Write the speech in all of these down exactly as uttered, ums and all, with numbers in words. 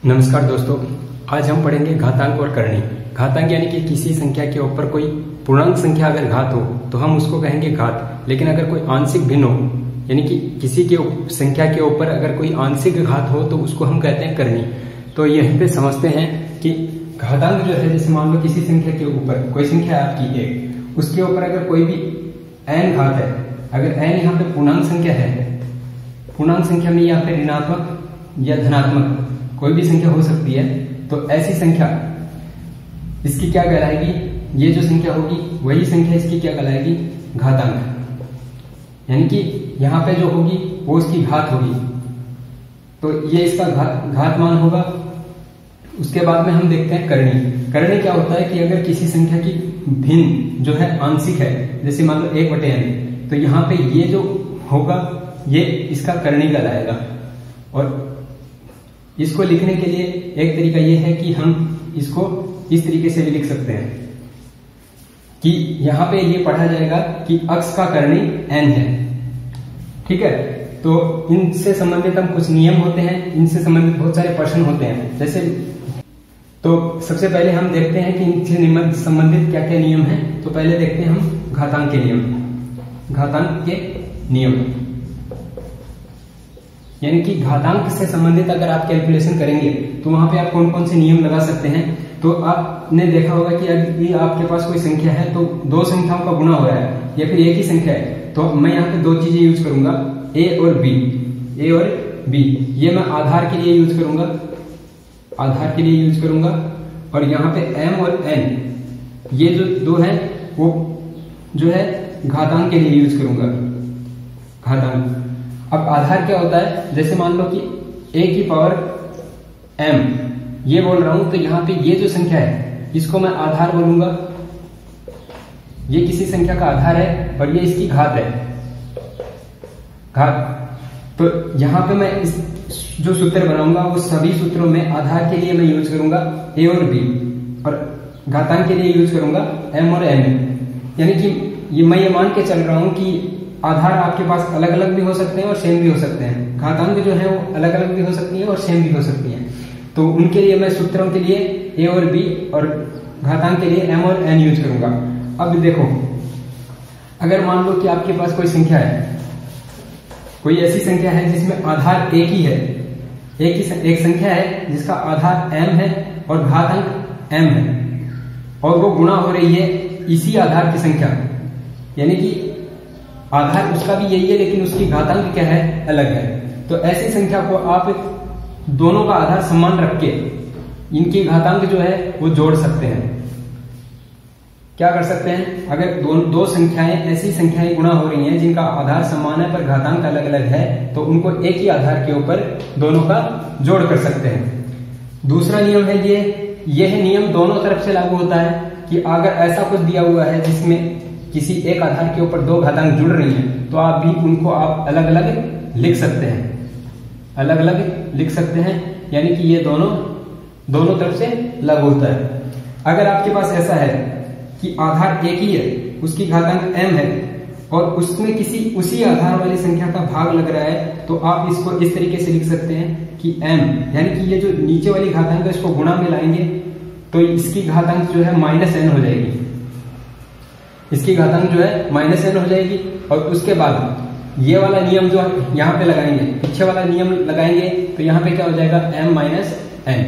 नमस्कार दोस्तों, आज हम पढ़ेंगे घातांक और करणी। घातांक यानी कि किसी संख्या के ऊपर कोई पूर्णांक संख्या अगर घात हो तो हम उसको कहेंगे घात। लेकिन अगर कोई आंशिक भिन्न हो यानी कि किसी के संख्या के ऊपर अगर कोई आंशिक घात हो तो उसको हम कहते हैं करणी। तो यहीं पे समझते हैं कि घातांक जो है, जैसे मान लो किसी संख्या के ऊपर कोई संख्या है आपकी एक, उसके ऊपर अगर कोई भी n घात है, अगर n यहाँ पे पूर्णांक संख्या है, पूर्णांक संख्या में यहाँ पे ऋणात्मक या धनात्मक कोई भी संख्या हो सकती है, तो ऐसी संख्या इसकी क्या कहलाएगी? ये जो संख्या होगी वही संख्या इसकी क्या कहलाएगी? घातांक। यानी कि यहाँ पे जो होगी वो इसकी घात होगी, तो ये इसका घात घात मान होगा। उसके बाद में हम देखते हैं करणी। करणी क्या होता है कि अगर किसी संख्या की भिन्न जो है आंशिक है, जैसे मान लो एक बटे एन, तो यहाँ पे ये जो होगा ये इसका करणी कहलाएगा। और इसको लिखने के लिए एक तरीका ये है कि हम इसको इस तरीके से भी लिख सकते हैं कि यहां पे ये पढ़ा जाएगा कि अक्ष का करणी n है। ठीक है, तो इनसे संबंधित हम कुछ नियम होते हैं, इनसे संबंधित बहुत सारे प्रश्न होते हैं। जैसे तो सबसे पहले हम देखते हैं कि इनसे संबंधित क्या क्या नियम है। तो पहले देखते हैं हम घातांक के नियम। घातांक के नियम यानी कि घातांक से संबंधित अगर आप कैलकुलेशन करेंगे तो वहां पे आप कौन कौन से नियम लगा सकते हैं। तो आपने देखा होगा कि अगर आपके पास कोई संख्या है तो दो संख्याओं का गुणा हो रहा है या फिर एक ही संख्या है, तो मैं यहाँ पे दो चीजें यूज करूंगा, ए और बी। ए और बी ये मैं आधार के लिए यूज करूंगा, आधार के लिए यूज करूंगा। और यहाँ पे एम और एन ये जो दो है वो जो है घातांक के लिए यूज करूंगा, घातांक। अब आधार क्या होता है? जैसे मान लो कि a की पावर m ये बोल रहा हूं, तो यहाँ पे ये जो संख्या है इसको मैं आधार बोलूंगा। ये किसी संख्या का आधार है और ये इसकी घात है, घात। तो यहाँ पे मैं इस जो सूत्र बनाऊंगा वो सभी सूत्रों में आधार के लिए मैं यूज करूंगा a और b, और घातांक के लिए यूज करूंगा m और n। यानी कि ये मैं ये मान के चल रहा हूं कि आधार आपके पास अलग अलग भी हो सकते हैं और सेम भी हो सकते हैं। घातांक जो है वो अलग अलग भी हो सकती है और सेम भी हो सकती है। तो उनके लिए मैं सूत्रों के लिए ए और बी और घातांक के लिए एम और एन यूज करूंगा। अब देखो, अगर मान लो कि आपके पास कोई संख्या है, कोई ऐसी संख्या है जिसमें आधार एक ही है, एक ही एक संख्या है जिसका आधार एम है और घातांक एम है, और वो गुणा हो रही है इसी आधार की संख्या, यानी कि आधार उसका भी यही है लेकिन उसकी घातांक क्या है? अलग है। तो ऐसी संख्या को आप दोनों का आधार समान रख के इनकी घातांक जो है वो जोड़ सकते हैं। क्या कर सकते हैं? अगर दो, दो संख्याएं ऐसी संख्याएं गुणा हो रही हैं जिनका आधार समान है पर घातांक अलग अलग है, तो उनको एक ही आधार के ऊपर दोनों का जोड़ कर सकते हैं। दूसरा नियम है ये यह नियम दोनों तरफ से लागू होता है कि अगर ऐसा कुछ दिया हुआ है जिसमें किसी एक आधार के ऊपर दो घातांक जुड़ रही हैं, तो आप भी उनको आप अलग अलग लिख सकते हैं, अलग अलग लिख सकते हैं। यानी कि ये दोनों दोनों तरफ से लागू होता है। अगर आपके पास ऐसा है कि आधार एक ही है, उसकी घातांक m है और उसमें किसी उसी आधार वाली संख्या का भाग लग रहा है, तो आप इसको इस तरीके से लिख सकते हैं कि m यानी कि ये जो नीचे वाली घातांक है इसको गुणा में लाएंगे तो इसकी घातांक जो है माइनस एन हो जाएगी, इसकी घातांक जो है माइनस एन हो जाएगी। और उसके बाद ये वाला नियम जो यहाँ पे लगाएंगे, पीछे वाला नियम लगाएंगे, तो यहाँ पे क्या हो जाएगा? m माइनस एन,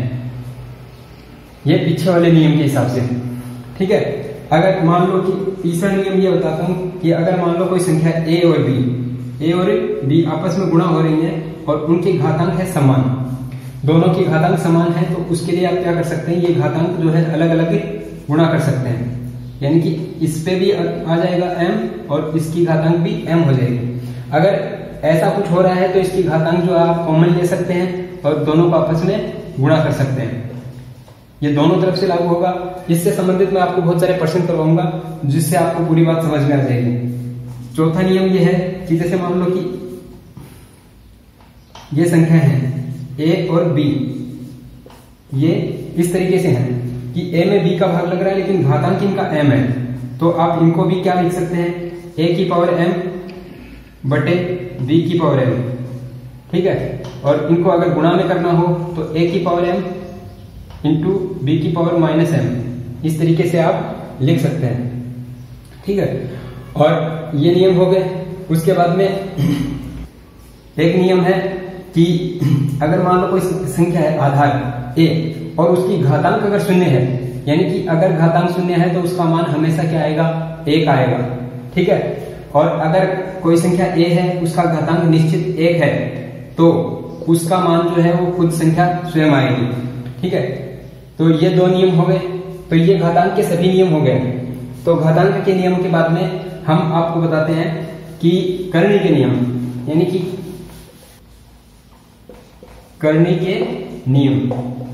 ये पीछे वाले नियम के हिसाब से। ठीक है, अगर मान लो कि तीसरा नियम ये बताता हूँ कि अगर मान लो कोई संख्या a और b, a और b आपस में गुणा हो रही है और उनकी घातांक है समान, दोनों की घातांक समान है, तो उसके लिए आप क्या कर सकते हैं? ये घातांक जो है अलग अलग गुणा कर सकते हैं। यानी कि इस पे भी आ जाएगा m और इसकी घातांक भी m हो जाएगी। अगर ऐसा कुछ हो रहा है तो इसकी घातांक जो है आप कॉमन ले सकते हैं और दोनों को आपस में गुणा कर सकते हैं। ये दोनों तरफ से लागू होगा। इससे संबंधित मैं आपको बहुत सारे प्रश्न करवाऊंगा जिससे आपको पूरी बात समझ में आ जाएगी। चौथा नियम ये है कि जैसे मान लो कि ये संख्या है a और b, ये इस तरीके से है कि a में b का भाग लग रहा है लेकिन घातांक इनका m है, तो आप इनको भी क्या लिख सकते हैं? a की पावर m बटे b की पावर m। ठीक है, और इनको अगर गुणा में करना हो तो ए की पावर एम इंटू बी की पावर माइनस एम, इस तरीके से आप लिख सकते हैं। ठीक है, और ये नियम हो गए। उसके बाद में एक नियम है कि अगर मान लो कोई संख्या है आधार ए और उसकी घातांक अगर शून्य है, यानी कि अगर घातांक शून्य है तो उसका मान हमेशा क्या आएगा, एक आएगा। ठीक है, और अगर कोई संख्या ए है उसका घातांक निश्चित एक है तो उसका मान जो है वो खुद संख्या स्वयं आएगी। ठीक है, तो ये दो नियम हो गए। तो ये घातांक के सभी नियम हो गए। तो घातांक के नियम के बाद में हम आपको बताते हैं कि करनी के नियम, यानी कि करनी के नियम।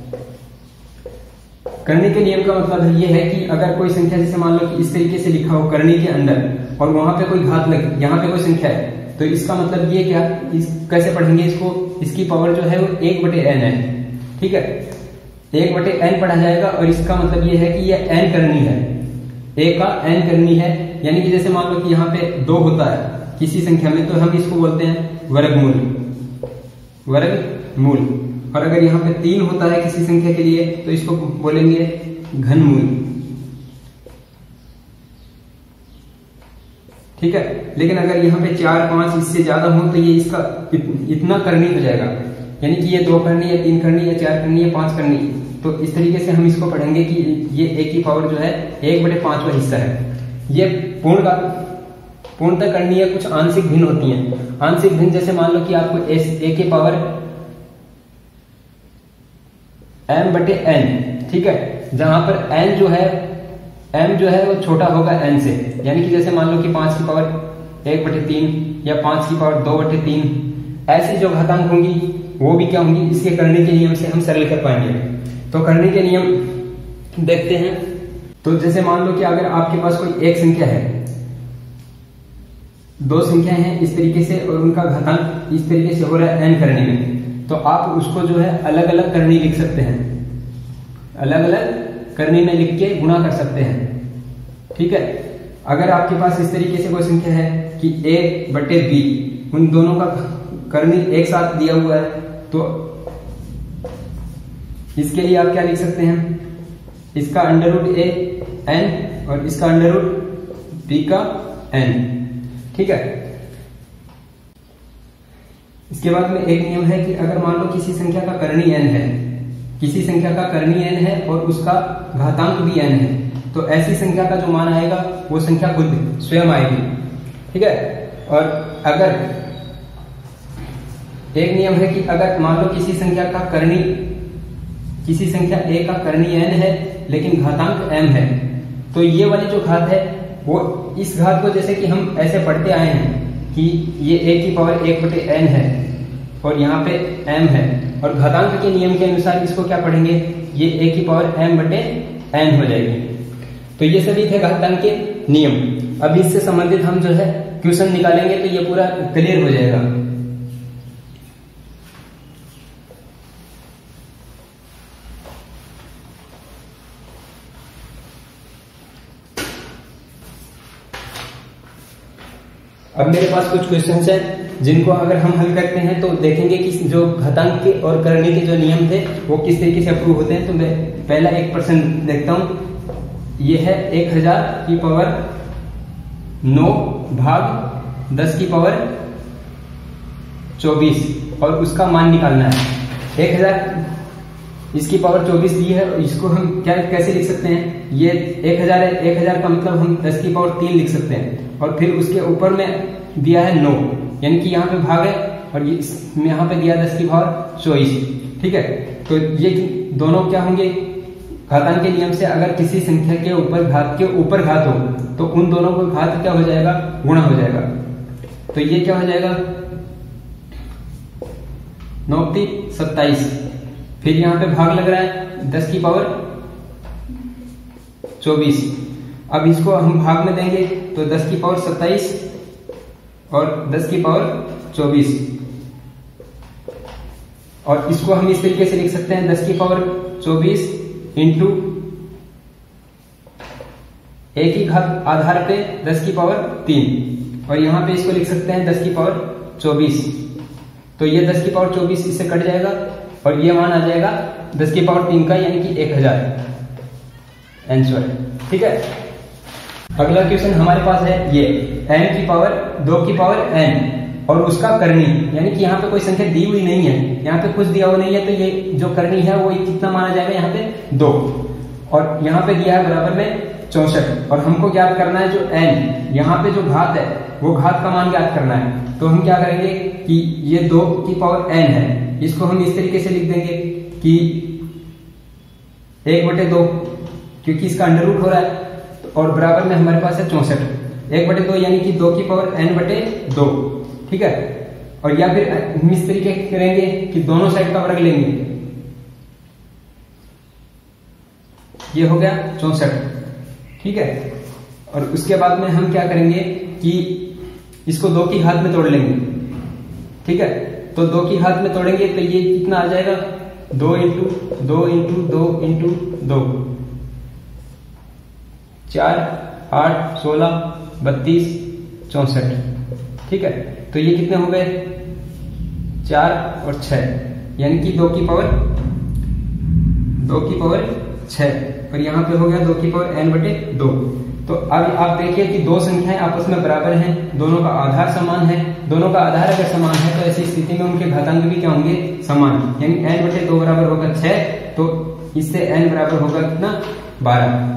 करनी के नियम का मतलब ये है कि अगर कोई संख्या, जैसे मान लो कि इस तरीके से लिखा हो करनी के अंदर और वहां पे कोई घात लगे, यहाँ पे कोई संख्या है, तो इसका मतलब ये क्या, इस कैसे पढ़ेंगे इसको, इसकी पावर जो है वो एक बटे एन है। ठीक है, एक बटे एन पढ़ा जाएगा और इसका मतलब ये है कि ये एन करनी है, ए का एन करनी है। यानी कि जैसे मान लो कि यहाँ पे दो होता है किसी संख्या में, तो हम इसको बोलते हैं वर्गमूल, वर्गमूल। और अगर यहाँ पे तीन होता है किसी संख्या के लिए तो इसको बोलेंगे घनमूल। ठीक है, लेकिन अगर यहाँ पे चार पांच इससे ज्यादा हो तो ये इसका इत, इतना करनी हो जाएगा, यानी कि ये दो करनी है, तीन करनी है, चार करनी है, पांच करनी है। तो इस तरीके से हम इसको पढ़ेंगे कि ये एक की पावर जो है एक बटे पांचवा हिस्सा है। ये पूर्ण का पूर्णतः करनी है, कुछ आंशिक भिन्न होती हैं। आंशिक भिन्न जैसे मान लो कि आपको ए की पावर एम बटे एन, ठीक है, जहां पर एन जो है एम जो है वो छोटा होगा एन से, यानी कि जैसे मान लो कि पांच की पावर एक बटे तीन या पांच की पावर दो बटे तीन, ऐसी जो घातांक होंगी वो भी क्या होंगी, इसके करने के नियम से हम सरल कर पाएंगे। तो करने के नियम देखते हैं। तो जैसे मान लो कि अगर आपके पास कोई एक संख्या है, दो संख्याएं हैं इस तरीके से और उनका घातांक इस तरीके से हो रहा है एन करने में, तो आप उसको जो है अलग अलग करनी लिख सकते हैं, अलग अलग करनी में लिख के गुणा कर सकते हैं। ठीक है, अगर आपके पास इस तरीके से कोई संख्या है कि ए बटे बी, उन दोनों का करनी एक साथ दिया हुआ है, तो इसके लिए आप क्या लिख सकते हैं, इसका अंडर रूट ए एन और इसका अंडर रूट बी का एन। ठीक है, इसके बाद में एक नियम है कि अगर मान लो किसी संख्या का करनी एन है, किसी संख्या का करनी एन है और उसका घातांक भी एन है, तो ऐसी संख्या का जो मान आएगा वो संख्या खुद स्वयं आएगी। ठीक है, और अगर एक नियम है कि अगर मान लो किसी संख्या का करनी किसी संख्या ए का करनी एन है लेकिन घातांक एम है, तो ये वाली जो घात है वो इस घात को जैसे कि हम ऐसे पढ़ते आए हैं कि ये ए की पावर एक बटे एन है और यहाँ पे एम है, और घातांक के नियम के अनुसार इसको क्या पढ़ेंगे, ये ए की पावर एम बटे एन हो जाएगी। तो ये सभी थे घातांक के नियम। अब इससे संबंधित हम जो है क्वेश्चन निकालेंगे तो ये पूरा क्लियर हो जाएगा। अब मेरे पास कुछ क्वेश्चंस हैं जिनको अगर हम हल करते हैं तो देखेंगे कि जो घातांक के और करने के जो नियम थे वो किस तरीके से अप्रूव होते हैं। तो मैं पहला एक प्रश्न देखता हूं। ये है एक हजार की पावर नौ भाग दस की पावर चौबीस और उसका मान निकालना है। एक हजार इसकी पावर चौबीस दी है और इसको हम क्या कैसे लिख सकते हैं, ये एक हजार है, एक हजार का मतलब हम दस की पावर तीन लिख सकते हैं और फिर उसके ऊपर में दिया है नौ, यानी कि यहाँ पे भाग है और ये यहाँ पे दिया दस की पावर चौबीस। ठीक है, तो ये दोनों क्या होंगे, घातांक के नियम से अगर किसी संख्या के ऊपर घात के ऊपर घात हो तो उन दोनों को घात क्या हो जाएगा, गुणा हो जाएगा। तो ये क्या हो जाएगा, नौती सत्ताईस, फिर यहाँ पे भाग लग रहा है दस की पावर चौबीस। अब इसको हम भाग में देंगे तो दस की पावर सत्ताईस और दस की पावर चौबीस, और इसको हम इस तरीके से लिख सकते हैं दस की पावर चौबीस इंटू एक ही घात आधार पे दस की पावर तीन, और यहां पे इसको लिख सकते हैं दस की पावर चौबीस। तो ये दस की पावर चौबीस इससे कट जाएगा और ये मान आ जाएगा दस की पावर तीन का, यानी कि एक हजार आंसर। ठीक है, अगला क्वेश्चन हमारे पास है ये n की पावर दो की पावर n और उसका करनी, यानी कि यहाँ पे कोई संख्या दी हुई नहीं है, यहाँ पे कुछ दिया हुआ नहीं है, तो ये जो करनी है वो कितना माना जाएगा, यहाँ पे दो, और यहाँ पे दिया है बराबर में चौसठ, और हमको ज्ञात करना है जो n, यहाँ पे जो घात है वो घात का मान ज्ञात करना है। तो हम क्या करेंगे कि ये दो की पावर n है, इसको हम इस तरीके से लिख देंगे कि एक बटे दो, क्योंकि इसका अंडर रूट हो रहा है, और बराबर में हमारे पास है चौसठ, एक बटे दो यानी कि दो की पावर n बटे दो। ठीक है, और या फिर हम इस तरीके करेंगे कि दोनों साइड का वर्ग लेंगे, ये हो गया चौसठ। ठीक है, और उसके बाद में हम क्या करेंगे कि इसको दो की घात में तोड़ लेंगे। ठीक है, तो दो की घात में तोड़ेंगे तो ये कितना आ जाएगा, दो इंटू दो इंटू दो इंटू दो, चार आठ सोलह बत्तीस चौसठ। ठीक है, तो ये कितने हो गए, चार और छह, यानी कि दो की पावर दो की पावर छह, और यहाँ पे हो गया दो की पावर n बटे दो। तो अब आप देखिए कि दो संख्याएं आपस में बराबर हैं, दोनों का आधार समान है, दोनों का आधार अगर समान है तो ऐसी स्थिति में उनके घातांक भी क्या होंगे, समान, यानी n बटे दो बराबर होगा छह, तो इससे n बराबर होगा कितना, बारह।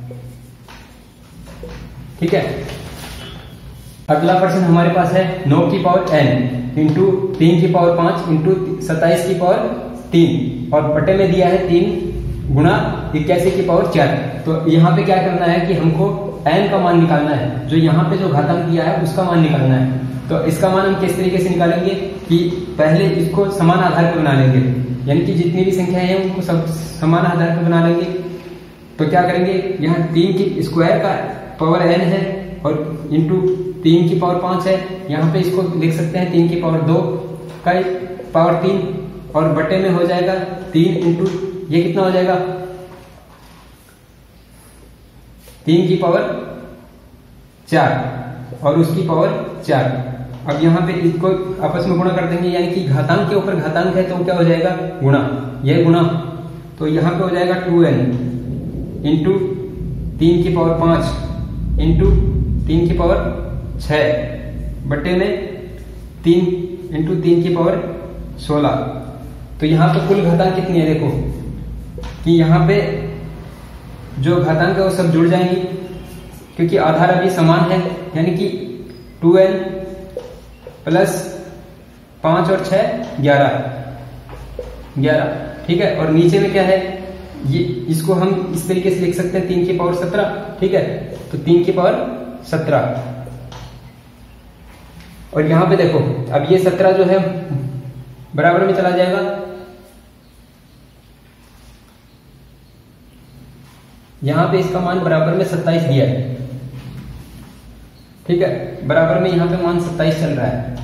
ठीक है, अगला प्रश्न हमारे पास है नौ की पावर n इंटू तीन की पावर पांच इंटू सत्ताईस की पावर तीन, और बटे में दिया है तीन गुणा इक्यासी की पावर चार। तो यहाँ पे क्या करना है कि हमको n का मान निकालना है, जो यहाँ पे जो घातांक दिया है उसका मान निकालना है। तो इसका मान हम किस तरीके से निकालेंगे कि पहले इसको समान आधार पर बना लेंगे, यानी कि जितनी भी संख्याएं हैं उनको सब समान आधार पर बना लेंगे। तो क्या करेंगे, यहाँ तीन की स्क्वायर का पावर n है और इंटू तीन की पावर पांच है, यहाँ पे इसको लिख सकते हैं तीन की पावर दो का पावर तीन, और बटे में हो जाएगा तीन इंटू ये कितना हो जाएगा, तीन की पावर चार और उसकी पावर चार। अब यहाँ पे इसको आपस में गुणा कर देंगे, यानी कि घातांक के ऊपर घातांक है तो क्या हो जाएगा, गुणा, यह गुणा, तो यहाँ पे हो जाएगा टू एन इंटू तीन की पावर पांच इंटू तीन की पावर छह बटे में तीन इंटू तीन की पावर सोलह। तो यहाँ पे कुल घातांक कितनी है, देखो कि यहाँ पे जो घातांक है वो सब जुड़ जाएंगी, क्योंकि आधार अभी समान है, यानी कि टू एन प्लस पांच और छह ग्यारह ग्यारह। ठीक है, और नीचे में क्या है, ये इसको हम इस तरीके से लिख सकते हैं तीन की पावर सत्रह। ठीक है, तो तीन की पावर सत्रह, और यहां पे देखो अब ये सत्रह जो है बराबर में चला जाएगा, यहां पे इसका मान बराबर में सत्ताईस दिया है। ठीक है, बराबर में यहां पे मान सत्ताईस चल रहा है,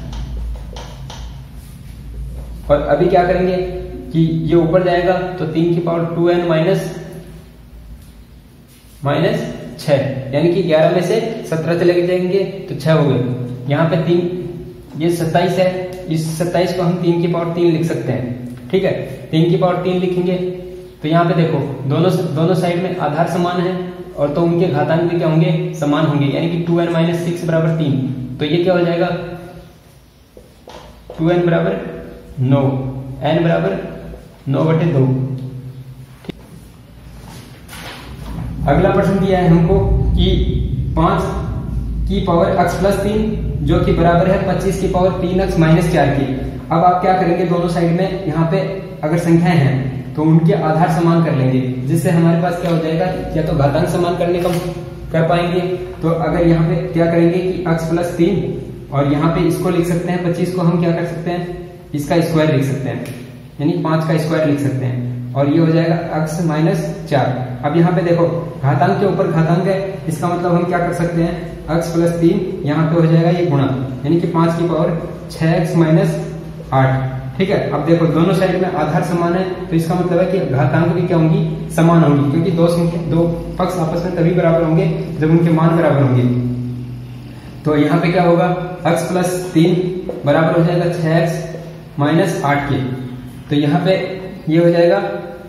और अभी क्या करेंगे कि ये ऊपर जाएगा तो तीन की power two N minus minus छह, यानी कि ग्यारह में से सत्रह चले जाएंगे तो छह हो गए। यहाँ पे तीन, ये सत्ताईस है, इस सत्ताईस को हम तीन की पावर तीन लिख सकते हैं। ठीक है, तीन की पावर तीन लिखेंगे तो यहाँ पे देखो दोनों दोनों साइड में आधार समान है, और तो उनके घातांक भी क्या होंगे, समान होंगे, यानी कि टू एन माइनस सिक्स बराबर तीन। तो ये क्या हो जाएगा, टू एन बराबर नौ, एन बराबर नौ बटे दो। अगला प्रश्न दिया है हमको कि पांच की पावर x प्लस तीन जो कि बराबर है पच्चीस की पावर तीन एक्स माइनस चार की। अब आप क्या करेंगे, दोनों साइड में यहाँ पे अगर संख्याएं हैं तो उनके आधार समान कर लेंगे, जिससे हमारे पास क्या हो जाएगा, या तो घातांक समान करने का कर पाएंगे। तो अगर यहाँ पे क्या करेंगे कि x प्लस तीन, और यहाँ पे इसको लिख सकते हैं पच्चीस को हम क्या कर सकते हैं, इसका स्क्वायर लिख सकते हैं, यानी पांच का स्क्वायर लिख सकते हैं, और ये हो जाएगा x माइनस चार। अब यहाँ पे देखो घातांक के ऊपर घातांक है, इसका मतलब हम क्या कर सकते हैं, x प्लस तीन, यहाँ पे हो जाएगा ये गुणा, यानी कि पांच की पावर छह एक्स माइनस आठ। ठीक है, अब देखो दोनों साइड में आधार समान है, तो इसका मतलब है कि घातांक भी क्या होंगी, समान होंगी, क्योंकि दो संख्या दो पक्ष आपस में तभी बराबर होंगे जब उनके मान बराबर होंगे। तो यहाँ पे क्या होगा, x प्लस तीन बराबर हो जाएगा छह एक्स माइनस आठ के। तो यहाँ पे ये हो जाएगा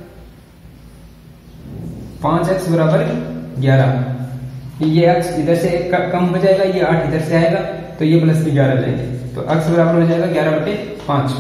पांच एक्स बराबर ग्यारह। ये एक्स इधर से कम हो जाएगा, ये आठ इधर से आएगा, तो ये प्लस की ग्यारह लेंगे, तो एक्स बराबर हो जाएगा ग्यारह बटे पांच।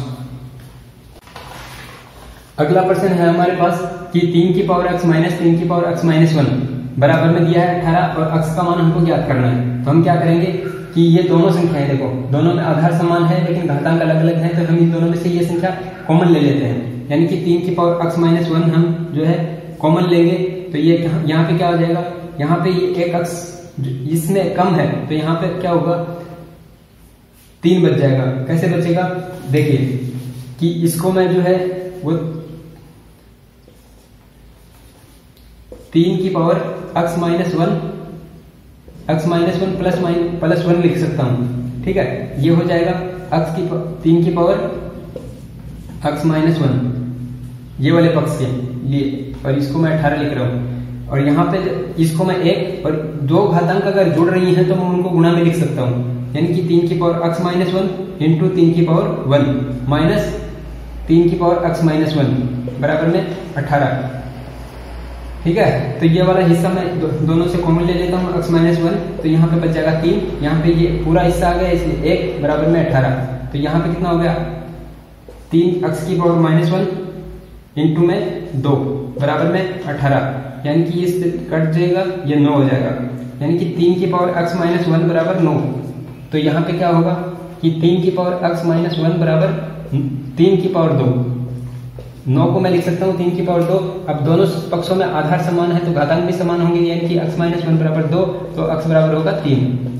अगला प्रश्न है हमारे पास कि तीन की पावर एक्स माइनस तीन की पावर एक्स माइनस वन बराबर में दिया है अठारह और एक्स का मान हमको ज्ञात करना है। तो हम क्या करेंगे कि ये दोनों संख्याएं देखो, दोनों में आधार समान है लेकिन घातांक अलग अलग है, तो हम इन दोनों में से ये संख्या कॉमन ले लेते हैं, यानी कि तीन की पावर एक्स माइनस वन हम जो है कॉमन लेंगे। तो ये यहाँ पे क्या हो जाएगा, यहाँ पे ये एक एक्स इसमें कम है, तो यहाँ पे क्या होगा, तीन बच जाएगा। कैसे बचेगा, देखिए कि इसको मैं जो है वो तीन की power X minus one X minus one plus माइन प्लस वन लिख सकता हूं, ठीक है। ये हो जाएगा एक्स की तीन की पावर एक्स माइनस वन, ये वाले पक्ष के लिए, और इसको मैं अठारह लिख रहा हूं। और यहाँ पे इसको मैं एक और दो घातांक अगर जुड़ रही हैं तो मैं उनको गुणा में लिख सकता हूं, यानी कि तीन की power X minus one into तीन की पावर वन माइनस तीन की पावर एक्स माइनस वन बराबर में अठारह, ठीक है। तो ये वाला हिस्सा मैं दो, दोनों से कॉमन ले लेता हूँ एक्स माइनस वन, तो यहाँ पे बच जाएगा तीन, यहाँ पे ये पूरा हिस्सा आ गया इसलिए एक बराबर में अठारह। तो यहाँ पे कितना हो गया, तीन एक्स की पावर माइनस वन इंटू में दो बराबर में अठारह, यानी कि ये कट जाएगा, ये नौ हो जाएगा, यानी कि तीन की पावर एक्स माइनस वन बराबर नौ। तो यहाँ पे क्या होगा कि तीन की पावर एक्स माइनस वन बराबर तीन की पावर दो, नौ को मैं लिख सकता हूँ तीन की पावर दो। अब दोनों पक्षों में आधार समान है तो घातांक भी समान होंगे, यानी कि एक्स माइनस वन बराबर दो, तो एक्स बराबर होगा तीन।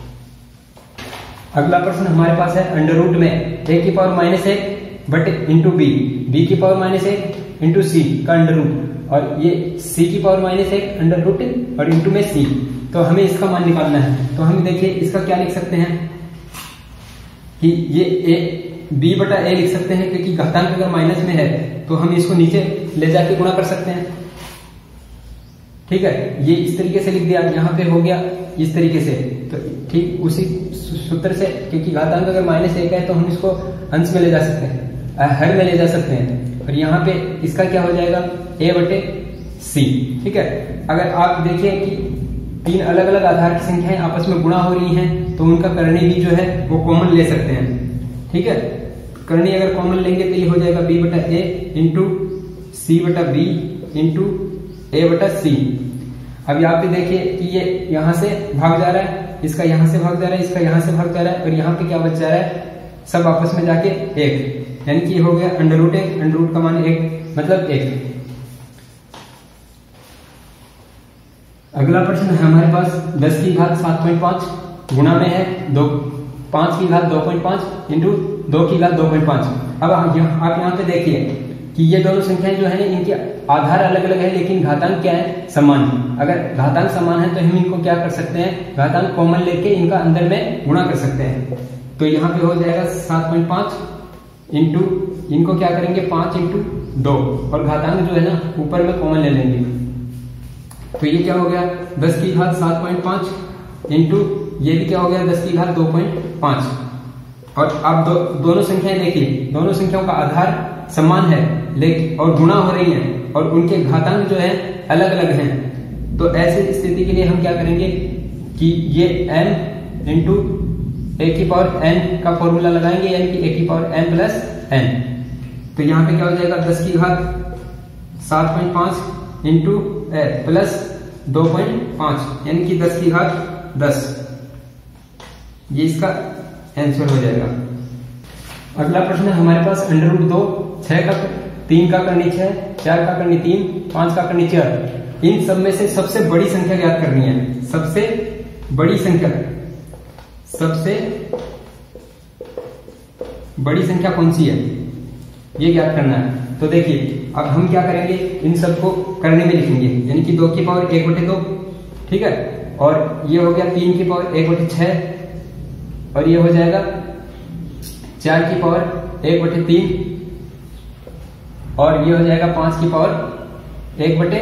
अगला प्रश्न हमारे पास है अंडर रूट में ए की पावर माइनस एक बटे इंटू बी, बी की पावर माइनस एक इंटू सी का अंडर रूट, और ये सी की पावर माइनस एक अंडर रूट और इंटू में सी। तो हमें इसका मान निकालना है। तो हम देखिए इसका क्या लिख सकते हैं कि ये ए बी बटा ए लिख सकते हैं, क्योंकि घातांक अगर माइनस में है तो हम इसको नीचे ले जाके गुणा कर सकते हैं, ठीक है। ये इस तरीके से लिख दिया, यहाँ पे हो गया इस तरीके से, तो ठीक उसी सूत्र से, क्योंकि घातांक अगर माइनस एक है तो हम इसको अंश में ले जा सकते हैं, हर में ले जा सकते हैं। और यहाँ पे इसका क्या हो जाएगा, ए बटे सी, ठीक है। अगर आप देखिए कि तीन अलग अलग आधार की संख्याएं आपस में गुणा हो रही हैं तो उनका करणी भी जो है वो कॉमन ले सकते हैं, ठीक है। करणी अगर कॉमन लेंगे तो ये हो जाएगा बी बटा ए इंटू सी बटा बी इंटू ए बटा सी। अब यहाँ पे देखिए कि ये यहां से भाग जा रहा है, इसका यहां से भाग जा रहा है, इसका यहां से भाग जा रहा है, और यहाँ पे क्या बच जा रहा है, सब आपस में जाके एक, यानी कि ये हो गया अंडर रूट एक, अंडर रूट का मान एक मतलब एक। अगला प्रश्न है हमारे पास दस की घात सात पॉइंट पांच गुणा में है दो पांच की घात दो पॉइंट पांच इंटू दो की घात दो पॉइंट पांच। अब आप यहाँ पे देखिए कि ये दोनों संख्याएं जो है इनके आधार अलग अलग है लेकिन घातांक क्या है, समान। अगर घातांक समान है तो हम इनको क्या कर सकते हैं, घातांक कॉमन लेके इनका अंदर में गुणा कर सकते हैं। तो यहाँ पे हो जाएगा सात पॉइंट पांच इंटू, इनको क्या करेंगे पांच इंटू दो, और घातांक जो है ना ऊपर में कॉमन ले लेंगे। तो ये क्या हो गया दस की घात सात पॉइंट पांच इंटू ये भी क्या हो गया दस की घात दो पॉइंट पांच। और आप दो, दोनों संख्याएं देखिए, दोनों संख्याओं का आधार समान है लेकिन और गुणा हो रही हैं और उनके घातांक जो है अलग अलग हैं। तो ऐसी स्थिति के लिए हम क्या करेंगे कि ये m इंटू ए की पावर n का फॉर्मूला लगाएंगे, यानी कि ए की पावर m प्लस n। तो यहाँ पे क्या हो जाएगा दस की घात सात पॉइंट पांच इंटू प्लस दो पॉइंट पांच, यानी कि दस की घात दस, ये इसका आंसर हो जाएगा। अगला प्रश्न है हमारे पास अंडर रूट दो, छह का तीन का करनी छह, चार का करनी तीन, पांच का करनी चार। इन सब में से सबसे बड़ी संख्या ज्ञात करनी है। सबसे बड़ी संख्या सबसे बड़ी संख्या कौन सी है ये ज्ञात करना है। तो देखिए अब हम क्या करेंगे, इन सबको करने में लिखेंगे, यानी कि दो की पावर एक बटे दो, ठीक है। और ये हो गया तीन की पावर एक बटे छह, और ये हो जाएगा चार की पावर एक बटे तीन, और ये हो जाएगा पांच की पावर एक बटे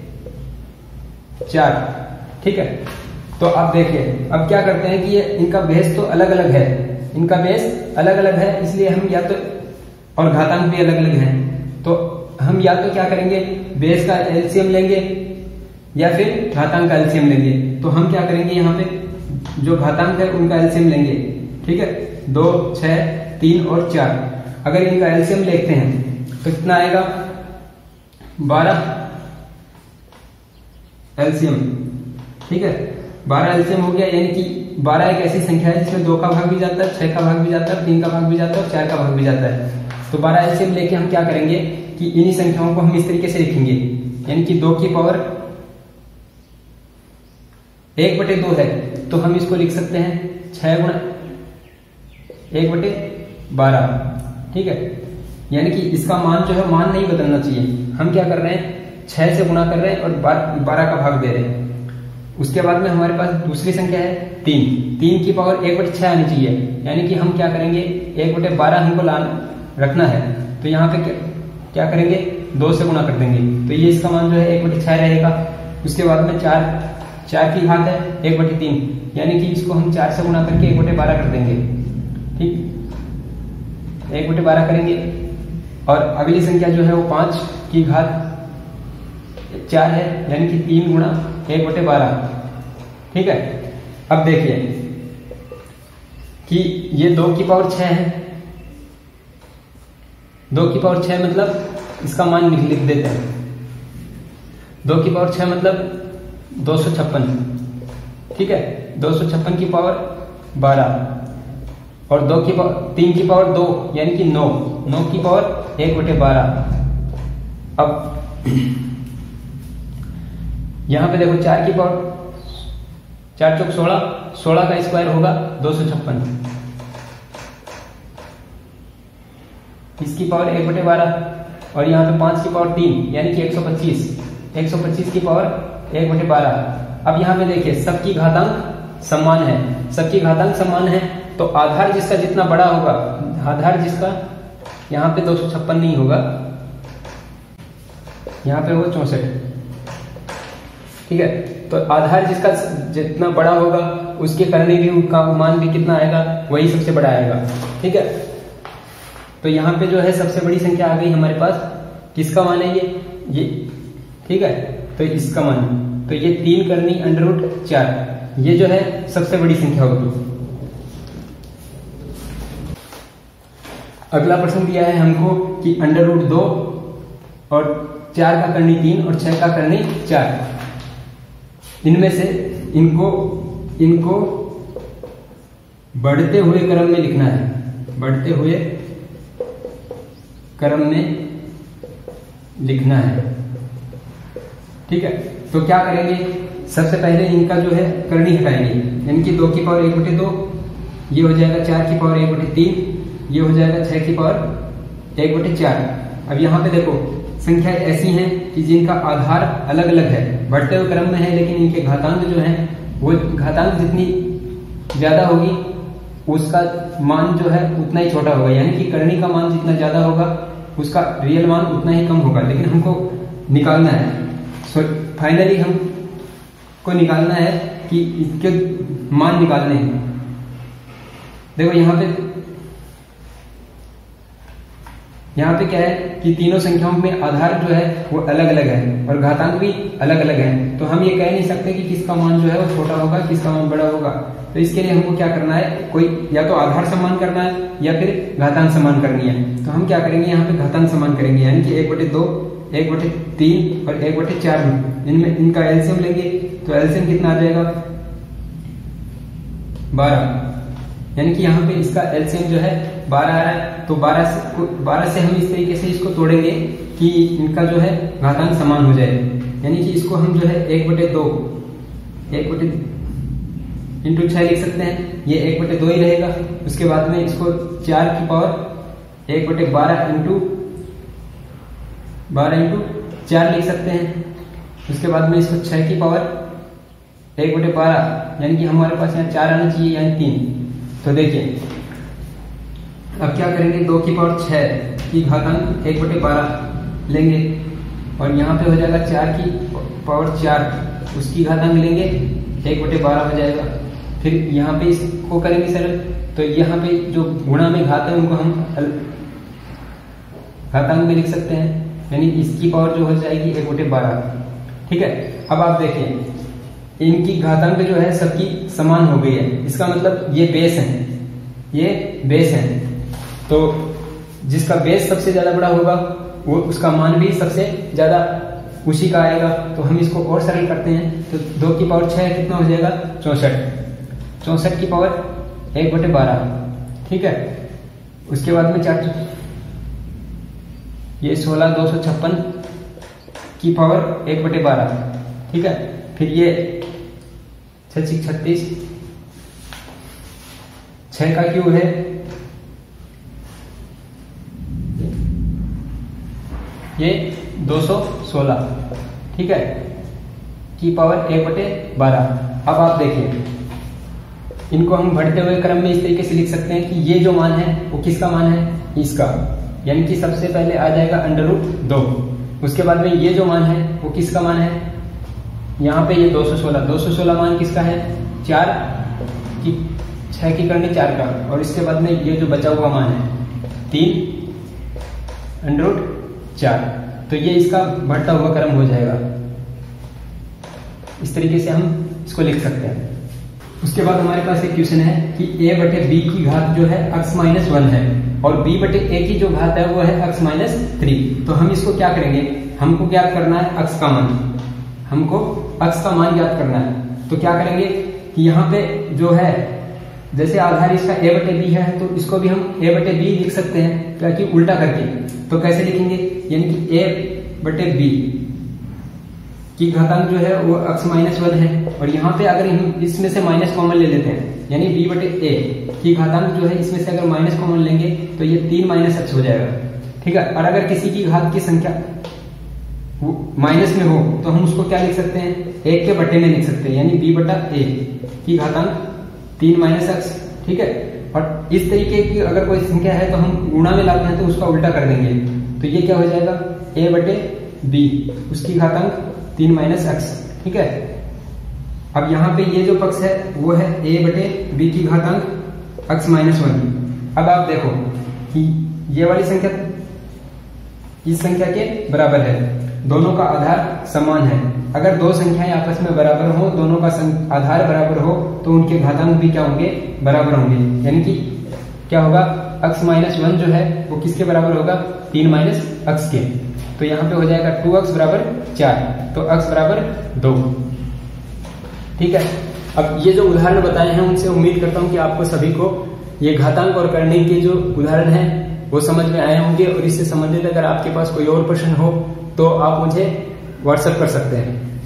चार, ठीक है। तो अब देखिए अब क्या करते हैं कि ये इनका बेस तो अलग अलग है, इनका बेस अलग अलग है, इसलिए हम या तो और घातांक भी अलग अलग हैं, तो हम या तो क्या करेंगे, बेस का एलसीएम लेंगे या फिर घातांक का एलसीएम लेंगे। तो हम क्या करेंगे, यहाँ पे जो घातांक है उनका एलसीएम लेंगे, ठीक है, दो, छह, तीन और चार। अगर इनका एलसीएम लेते हैं तो कितना आएगा, बारह एलसीएम, ठीक है, बारह एलसीएम हो गया। यानी कि बारह एक ऐसी संख्या है जिसमें दो का भाग भी जाता है, छह का भाग भी जाता है, तीन का भाग भी जाता है और चार का भाग भी जाता है। तो बारह एलसीएम लेके हम क्या करेंगे कि इन्हीं संख्याओं को हम इस तरीके से लिखेंगे, यानी कि दो की पावर एक बटे दो है तो हम इसको लिख सकते हैं छह गुणा एक बटे बारह, ठीक है। यानी कि इसका मान जो है मान नहीं बदलना चाहिए। हम क्या कर रहे हैं, छह से गुणा कर रहे हैं और बारह का भाग दे रहे हैं। उसके बाद में हमारे पास दूसरी संख्या है तीन, तीन की पावर एक बटे छह आनी चाहिए। यानी कि हम क्या करेंगे, एक बटे बारह हमको लान रखना है, तो यहाँ पे क्या, क्या करेंगे, दो से गुणा कर देंगे, तो ये इसका मान जो है एक बटे छह रहेगा। उसके बाद में चार, चार की घात है एक बटे तीन, यानी कि इसको हम चार से गुणा करके एक बटे बारह कर देंगे, ठीक, एक बटे बारह करेंगे। और अगली संख्या जो है वो पांच की घात चार है, यानी कि तीन गुणा एक बटे बारह, ठीक है। अब देखिए कि ये दो की पावर छह है, दो की पावर छह मतलब इसका मान लिख देते हैं, दो की पावर छह मतलब दो सौ छप्पन, ठीक है, दो सौ छप्पन की पावर बारह और दो की पावर, तीन की पावर दो यानी कि नौ, नौ की पावर एक बटे बारह। अब यहां पे देखो चार की पावर, चार चौक सोलह, सोलह का स्क्वायर होगा दो सौ छप्पन, इसकी पावर एक बटे बारह और यहाँ पे पांच की पावर तीन यानी कि एक सौ पच्चीस, एक सौ पच्चीस की पावर एक बटे बारह। अब यहाँ पे देखिए सबकी घातांक समान है, सबकी घातांक समान है, तो आधार जिसका जितना बड़ा होगा, आधार जिसका यहाँ पे दो सौ छप्पन नहीं होगा, यहाँ पे होगा चौसठ, ठीक है। तो आधार जिसका जितना बड़ा होगा उसके करने भी उनका मान भी कितना आएगा, वही सबसे बड़ा आएगा, ठीक है। तो यहाँ पे जो है सबसे बड़ी संख्या आ गई हमारे पास, किसका मान है ये, ये, ठीक है, तो इसका मान, तो ये तीन करनी अंडर रूट चार, ये जो है सबसे बड़ी संख्या होगी। अगला प्रश्न दिया है हमको कि अंडर रूट दो और चार का करनी तीन और छह का करनी चार, इनमें से इनको इनको बढ़ते हुए क्रम में लिखना है, बढ़ते हुए क्रम में लिखना है, ठीक है। तो क्या करेंगे, सबसे पहले इनका जो है करनी हटाएंगे, यानी कि दो की पावर एक बटे दो, ये हो जाएगा चार की पावर एक बटे तीन, ये हो जाएगा छह की पावर एक बटे चार। अब यहाँ पे देखो संख्या ऐसी हैं कि जिनका आधार अलग अलग है, बढ़ते हुए क्रम में है, लेकिन इनके घातांक जो है वो घातांक जितनी ज्यादा होगी उसका मान जो है उतना ही छोटा होगा, यानी कि करनी का मान जितना ज्यादा होगा उसका रियल मान उतना ही कम होगा। लेकिन हमको निकालना है, सो फाइनली हम को निकालना है कि इसके मान निकालने हैं। देखो यहाँ पे यहाँ पे क्या है कि तीनों संख्याओं में आधार जो है वो अलग अलग है और घातांक भी अलग अलग है, तो हम ये कह नहीं सकते कि किसका मान जो है वो छोटा होगा, किसका मान बड़ा होगा। तो इसके लिए हमको क्या करना है, कोई या तो आधार समान करना है या फिर घातांक समान करनी है। तो हम क्या करेंगे, यहाँ पे घातांक समान करेंगे, यानी कि एक बटे दो, एक बटे तीन और एक बटे चार, इनमें इनका एलसीएम लेंगे, तो एलसीएम कितना आ जाएगा, बारह, यानी कि यहाँ पे इसका एलसीएम जो है बारह आ रहा है। तो बारह से बारह से हम इस तरीके से इसको तोड़ेंगे कि इनका जो है घातांक समान हो जाए, यानी कि इसको हम जो है एक बटे दो, एक बटे इंटू छह लिख सकते हैं, ये एक बटे दो ही रहेगा। उसके बाद में इसको चार की पावर एक बटे बारह इंटू बारह इंटू चार लिख सकते हैं। उसके बाद में इसको छह की पावर एक बटे बारह, यानी कि हमारे पास यहाँ चार आना चाहिए, यानी तीन। तो देखिए अब क्या करेंगे, दो की पावर छह की घातांक एक बटे बारह लेंगे और यहाँ पे हो जाएगा चार की पावर चार, उसकी घातांक लेंगे एक बटे बारह हो जाएगा। फिर यहाँ पे इसको करेंगे सरल, तो यहाँ पे जो गुणा में घात है उनको हम घातांक में लिख सकते हैं, यानी इसकी पावर जो हो जाएगी एक बटे बारह। ठीक है, अब आप देखिए इनकी घातांक जो है सबकी समान हो गई है, इसका मतलब ये बेस है, ये बेस है, तो जिसका बेस सबसे ज्यादा बड़ा होगा वो उसका मान भी सबसे ज्यादा उसी का आएगा। तो हम इसको और सरल करते हैं, तो दो की पावर छह कितना हो जाएगा, चौसठ। चौसठ की पावर एक बटे बारह। ठीक है, उसके बाद में चार ये सोलह दो सौ छप्पन की पावर एक बटे बारह। ठीक है, फिर ये छत्तीस छत्तीस, छह का क्यूब है, ये दो सौ सोलह। ठीक है, की पावर एक बटे बारह। अब आप देखिए इनको हम बढ़ते हुए क्रम में इस तरीके से लिख सकते हैं कि ये जो मान है वो किसका मान है, इसका, यानी कि सबसे पहले आ जाएगा अंडर रूट दो। उसके बाद में ये जो मान है वो किसका मान है, यहाँ पे ये दो सौ सोलह, दो सौ सोलह मान किसका है, चार की, छह की करनी चार का, और इसके बाद में ये जो बचा हुआ मान है तीन अंडर रूट चार। तो ये इसका बढ़ता हुआ क्रम हो जाएगा। इस तरीके से हम इसको लिख सकते हैं। उसके बाद हमारे पास एक क्वेश्चन है कि a बटे b की घात जो है x माइनस वन है और b बटे a की जो घात है वो है x माइनस थ्री। तो हम इसको क्या करेंगे, हमको ज्ञात करना है x का मान, हमको x का मान ज्ञात करना है। तो क्या करेंगे कि यहाँ पे जो है जैसे आधार इसका a बटे b है तो इसको भी हम a बटे b लिख सकते हैं, क्या कि उल्टा करके। तो कैसे लिखेंगे, यानी कि a बटे b की घातांक जो है वो x माइनस वन है, और यहाँ पे अगर हम इसमें से माइनस कॉमन ले लेते हैं, यानी b बटे a की घातांक जो है इसमें से अगर माइनस कॉमन लेंगे तो ये तीन माइनस एक्स हो जाएगा। ठीक है, और अगर किसी की घात की संख्या माइनस में हो तो हम उसको क्या लिख सकते हैं, एक के बटे में लिख सकते हैं, यानी b बटा a की घातांक तीन माइनस एक्स। ठीक है, और इस तरीके की अगर कोई संख्या है तो हम गुणा में लाते हैं तो उसका उल्टा कर देंगे, तो ये क्या हो जाएगा, a बटे b उसकी घातांक तीन माइनस एक्स। ठीक है, अब यहाँ पे ये जो पक्ष है वो है a बटे b की घातांक x माइनस वन। अब आप देखो कि ये वाली संख्या इस संख्या के बराबर है, दोनों का आधार समान है। अगर दो संख्याएं आपस में बराबर हो, दोनों का आधार बराबर हो, तो उनके घातांक भी क्या होंगे, बराबर होंगे। यानी कि क्या होगा, x माइनस वन जो है वो किसके बराबर होगा, तीन माइनस एक्स के। तो यहाँ पे हो जाएगा टू एक्स बराबर चार, तो x बराबर दो। ठीक है, अब ये जो उदाहरण बताए हैं उनसे उम्मीद करता हूँ कि आपको सभी को ये घातांक और करने के जो उदाहरण हैं वो समझ में आए होंगे। और इससे संबंधित अगर आपके पास कोई और प्रश्न हो तो आप मुझे व्हाट्सएप कर सकते हैं।